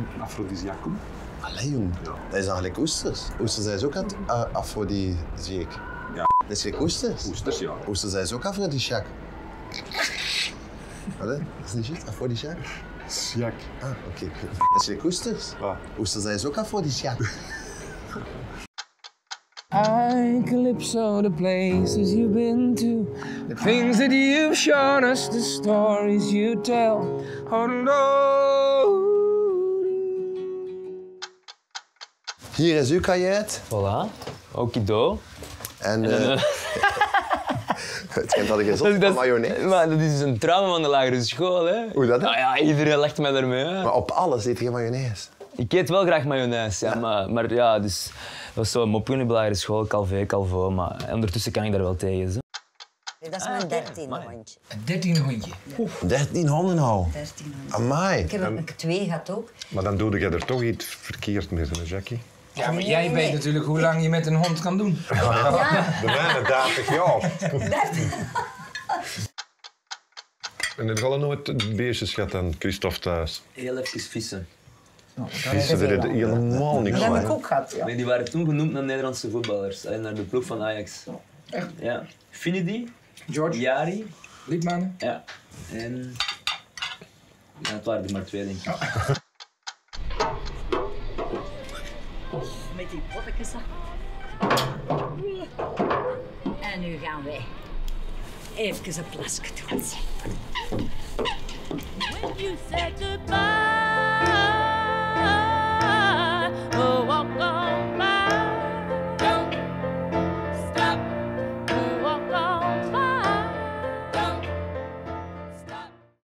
afrodisiacum. Allee, jong. Ja. Dat is eigenlijk oesters. Oesters zijn ook afrodisiac. Ja. Dat is geen oesters. Oesters, ja. Oesters zijn ook afrodisiac. Allee, dat is niet juist, afrodisiac. Siak. Ah, oké. Dat is geen oesters. Ja. Oesters zijn ook afrodisiac. I calypso, the places you've been to, the things that you've shown us, the stories you tell. Oh no. Hier is uw kajuit. Voilà. Okido. En het schijnt dat ik geen zot van mayonaise. Maar dat is dus een trauma van de lagere school, hè. Hoe dat? Nou ja, iedereen lacht mij daarmee uit. Maar op alles eet je geen mayonaise. Ik eet wel graag mayonaise, ja. Maar ja, dus dat was zo een mopje in de lagere school, calvo, maar ondertussen kan ik daar wel tegen. Zo. Dat is mijn 13e hondje. Een 13e hondje. 13 honden al. 13 hondjes. Amai. Ik heb er 2 gehad ook. Maar dan doe je er toch iets verkeerd mee, hè, Jackie? Ja, maar jij weet natuurlijk hoe lang je met een hond kan doen. De mijne 30 jaar. En heb je al nooit beestjes gehad aan Christophe thuis? Heel even vissen. Vissen er helemaal niks Dat heb ik van. ook gehad, ja. Nee, die waren toen genoemd naar Nederlandse voetballers, naar de ploeg van Ajax. Echt? Ja. Finidi, George, Jari, Liedmanen. ja. En... Ja, het waren er maar 2, denk ik. Met die pottekens. En nu gaan wij even een plasje doen. When you said goodbye.